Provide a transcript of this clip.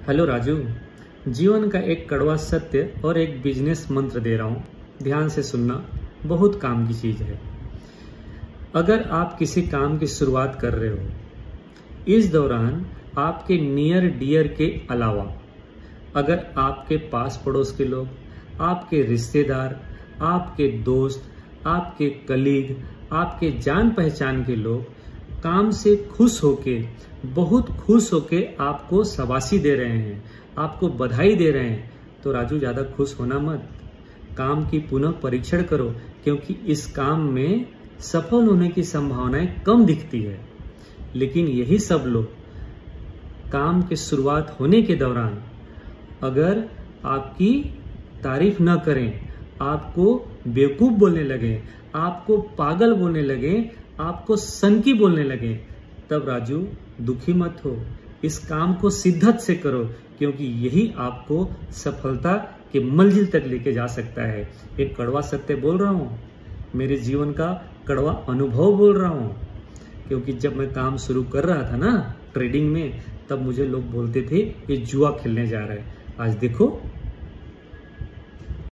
Hello Raju, जीवन का एक कड़वा सत्य और एक बिजनेस मंत्र दे रहा हूँ। ध्यान से सुनना, बहुत काम की चीज है। अगर आप किसी काम की शुरुआत कर रहे हो, इस दौरान आपके नियर डियर के अलावा अगर आपके पास पड़ोस के लोग, आपके रिश्तेदार, आपके दोस्त, आपके कलीग, आपके जान पहचान के लोग काम से खुश होके, बहुत खुश होके आपको शाबाशी दे रहे हैं, आपको बधाई दे रहे हैं, तो राजू ज्यादा खुश होना मत। काम की पुनः परीक्षण करो, क्योंकि इस काम में सफल होने की संभावनाएं कम दिखती है। लेकिन यही सब लोग काम की शुरुआत होने के दौरान अगर आपकी तारीफ न करें, आपको बेवकूफ बोलने लगे, आपको पागल बोलने लगे, आपको सनकी बोलने लगे, तब राजू दुखी मत हो। इस काम को शिद्दत से करो, क्योंकि यही आपको सफलता के मंजिल तक लेके जा सकता है। एक कड़वा सत्य बोल रहा हूँ, मेरे जीवन का कड़वा अनुभव बोल रहा हूँ। क्योंकि जब मैं काम शुरू कर रहा था ना ट्रेडिंग में, तब मुझे लोग बोलते थे ये जुआ खेलने जा रहा है। आज देखो